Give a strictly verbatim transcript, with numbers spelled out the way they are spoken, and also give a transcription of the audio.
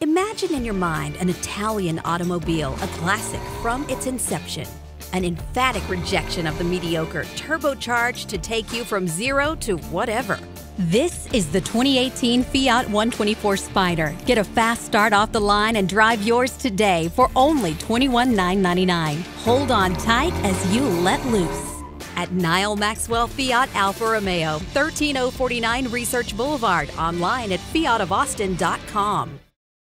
Imagine in your mind an Italian automobile, a classic from its inception. An emphatic rejection of the mediocre, turbocharged to take you from zero to whatever. This is the twenty eighteen Fiat one twenty-four Spider. Get a fast start off the line and drive yours today for only twenty-one thousand nine hundred ninety-nine dollars. Hold on tight as you let loose. At Nyle Maxwell Fiat Alfa Romeo, thirteen oh forty-nine Research Boulevard, online at fiat of austin dot com.